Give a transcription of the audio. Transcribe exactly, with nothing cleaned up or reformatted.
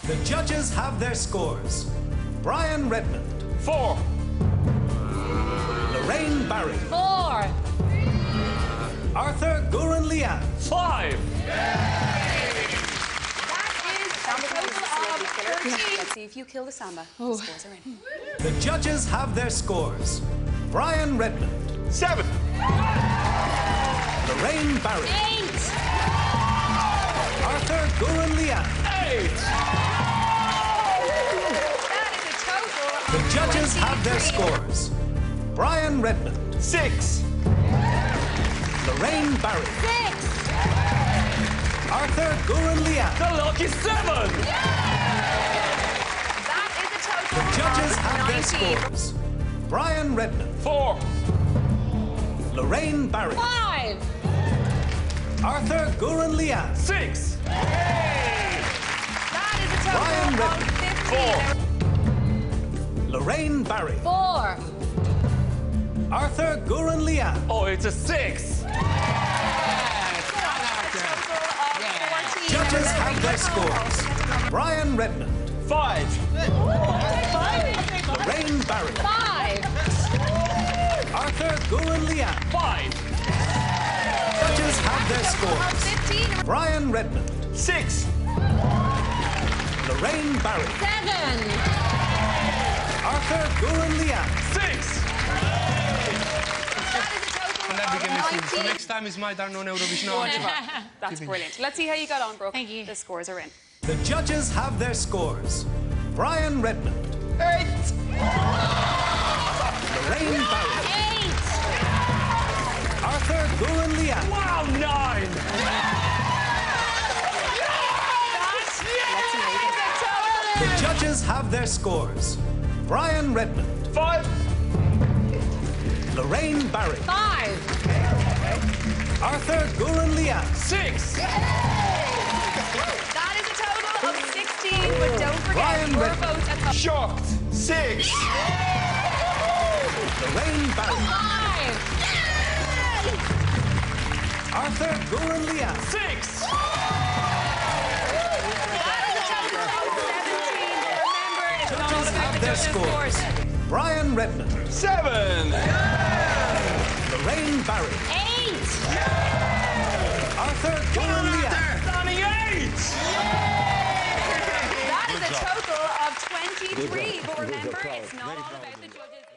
The judges have their scores. Brian Redmond. Four. Lorraine Barry. Four. Arthur Guren Lian. Five. That is a total of thirteen. Let's see if you kill the Samba. The scores are in. The judges have their scores. Brian Redmond. Seven. Lorraine Barry. Eight. Arthur Guren Lian. Eight. That is a total of The judges have their twenty-three. scores. Brian Redmond. Six. Lorraine Barry. Six. Arthur Guren Lian. The lucky seven. That is a total The judges of have their nineteen. scores. Brian Redmond. Four. Lorraine Barry. Five. Arthur Guren Lian. Six. That is a total Brian of Redmond. fifteen. Lorraine Barry. Four. Arthur Guren Lian. Oh, it's a six. That's a total of fourteen. Judges Now, have their remember, scores. Brian Redmond. Five. Lorraine Barry. Five. Arthur Guren Lian. Five. Judges have their Total of scores. fifteen. Brian Redmond. Six. Lorraine Barry. Seven. Arthur Guren Lian. Six. That is a total of nineteen. Next time is my turn on Eurovision. That's brilliant. Let's see how you got on, Brooke. Thank you. The scores are in. The judges have their scores. Brian Redmond. Eight. Lorraine Barry. Eight. Arthur Guren Lian. Wow, nine. The judges have their scores. Brian Redmond. Five. Lorraine Barry. Five. Arthur Guren Lian. Six. That is a total of sixteen, but don't forget Brian your Redmond. vote at home. Shocked. Six. Lorraine Barry. Five. Arthur Guren Lian. Six. That is a total of seventeen. Remember, it's not all Judges about have the their judges' scores. scores. Brian Redmond. Seven. Lorraine Barry. Eight. Arthur Guren Lian. Stunning eight. That is a total of twenty-three. But remember, it's not all about the judges.